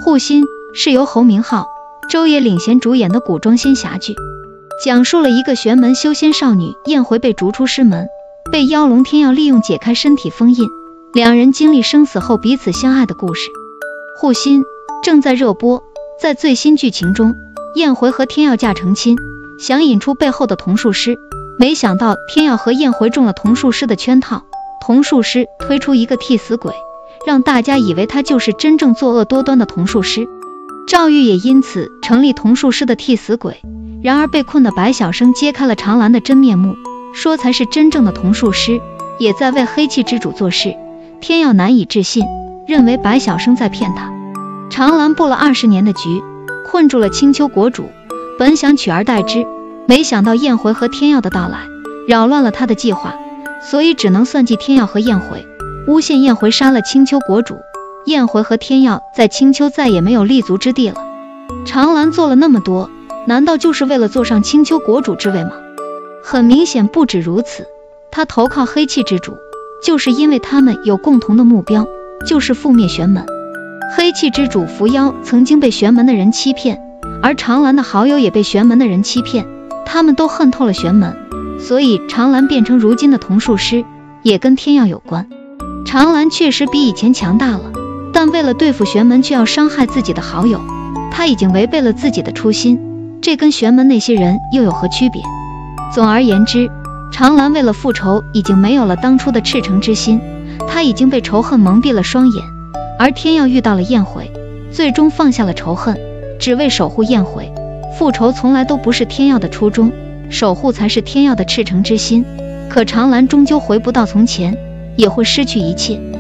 护心是由侯明昊、周也领衔主演的古装仙侠剧，讲述了一个玄门修仙少女燕回被逐出师门，被妖龙天耀利用解开身体封印，两人经历生死后彼此相爱的故事。护心正在热播，在最新剧情中，燕回和天耀嫁成亲，想引出背后的童术师，没想到天耀和燕回中了童术师的圈套，童术师推出一个替死鬼，让大家以为他就是真正作恶多端的童术师。赵玉也因此成立童术师的替死鬼，然而被困的白晓生揭开了长兰的真面目，说才是真正的童术师，也在为黑气之主做事。天耀难以置信，认为白晓生在骗他。长兰布了20年的局，困住了青丘国主，本想取而代之，没想到燕回和天耀的到来，扰乱了他的计划，所以只能算计天耀和燕回，诬陷燕回杀了青丘国主。燕回和天耀在青丘再也没有立足之地了。长兰做了那么多，难道就是为了坐上青丘国主之位吗？很明显不止如此，他投靠黑气之主，就是因为他们有共同的目标，就是覆灭玄门。黑气之主伏妖曾经被玄门的人欺骗，而长兰的好友也被玄门的人欺骗，他们都恨透了玄门，所以长兰变成如今的童术师也跟天耀有关。长兰确实比以前强大了，但为了对付玄门却要伤害自己的好友，他已经违背了自己的初心，这跟玄门那些人又有何区别？总而言之，长兰为了复仇已经没有了当初的赤诚之心，他已经被仇恨蒙蔽了双眼。而天耀遇到了燕回，最终放下了仇恨，只为守护燕回。复仇从来都不是天耀的初衷，守护才是天耀的赤诚之心。可长兰终究回不到从前，也会失去一切。